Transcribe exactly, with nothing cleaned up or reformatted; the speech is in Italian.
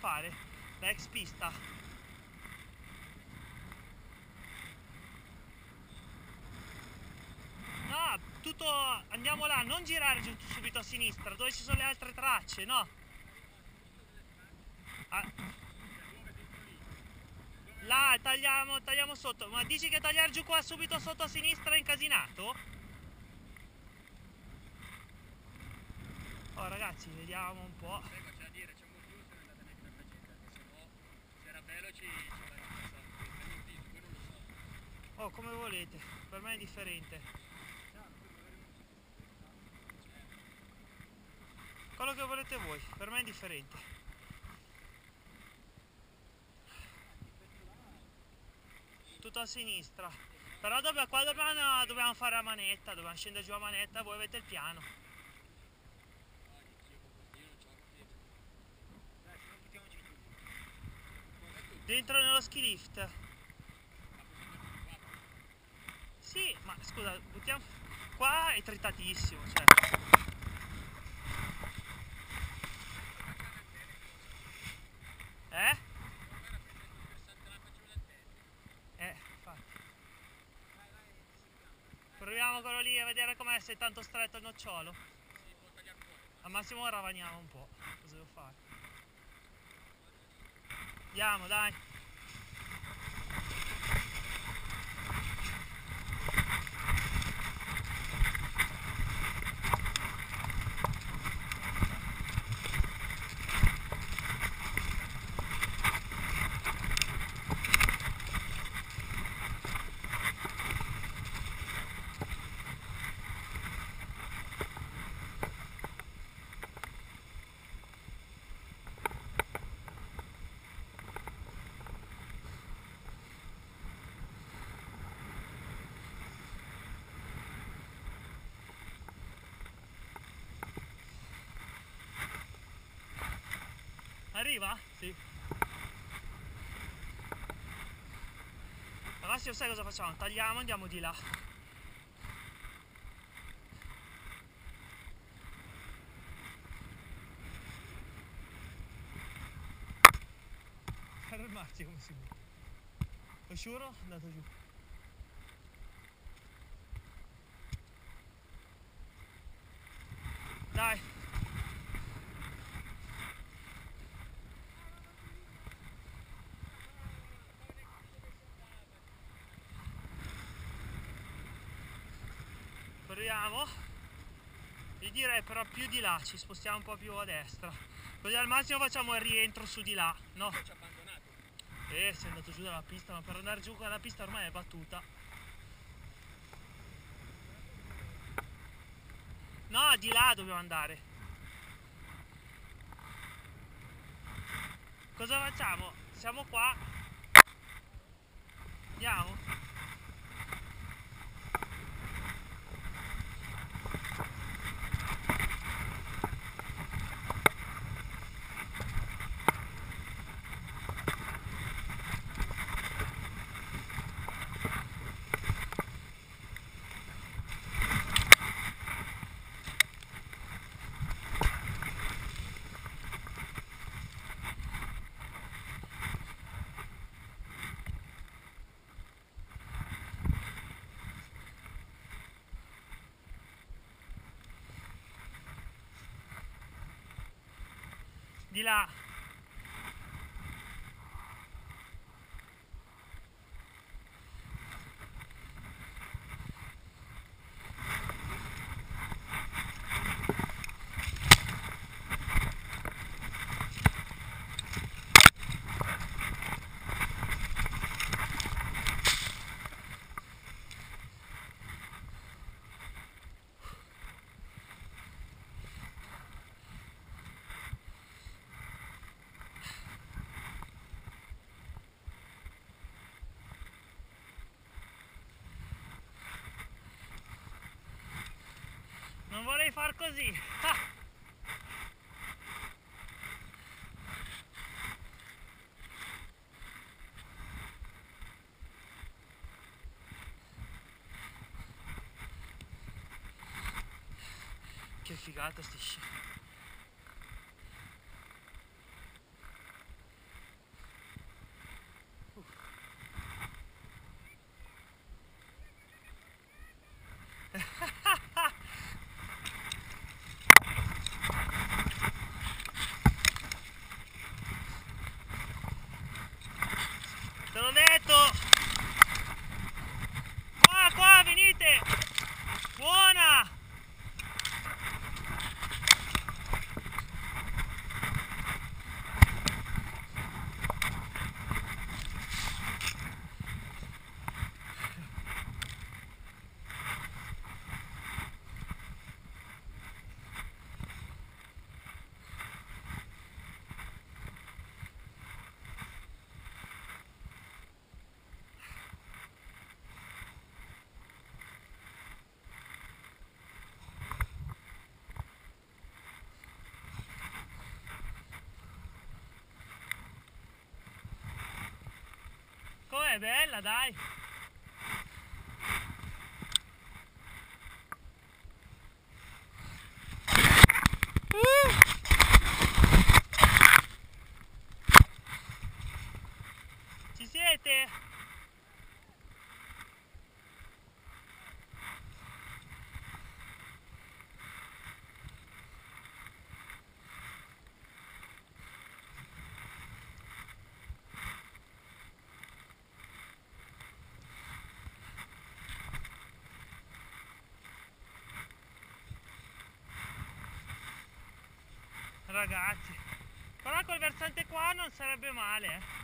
fare? La ex pista. No, tutto, andiamo là, non girare giù subito a sinistra, dove ci sono le altre tracce, no? Ah, là, tagliamo, tagliamo sotto, ma dici che tagliare giù qua subito sotto a sinistra è incasinato? Oh ragazzi, vediamo un po'. C'è da dire, c'è un motivo se non andate neanche per la gente, se no, se era bello ci, ci avremmo passato, per il motivo, poi non lo so. Oh, come volete, per me è differente. Quello che volete voi, per me è differente. Tutto a sinistra. Però dove, qua dobbiamo, dobbiamo fare la manetta, dobbiamo scendere giù a manetta, voi avete il piano. Dentro nello ski lift. Sì, ma scusa, buttiamo. Qua è trittatissimo, cioè. Eh? Eh, infatti. Proviamo quello lì a vedere com'è, se è tanto stretto il nocciolo. Al massimo ravaniamo un po'. Cosa devo fare? Andiamo, dai. Arriva? Sì. Al massimo sai cosa facciamo? Tagliamo e andiamo di là. Fermarci come si può. Lo sciuro è andato giù. Dai. Proviamo. Io direi però più di là, ci spostiamo un po' più a destra. Così al massimo facciamo il rientro su di là, no? Ci ha abbandonato. Eh, sei andato giù dalla pista, ma per andare giù con la pista ormai è battuta. No, di là dobbiamo andare. Cosa facciamo? Siamo qua. Andiamo. Di là. Non vorrei far così. Ah! Che figata sti sci. è bella, dai. Uh! Ci siete? Ragazzi, però col versante qua non sarebbe male, eh.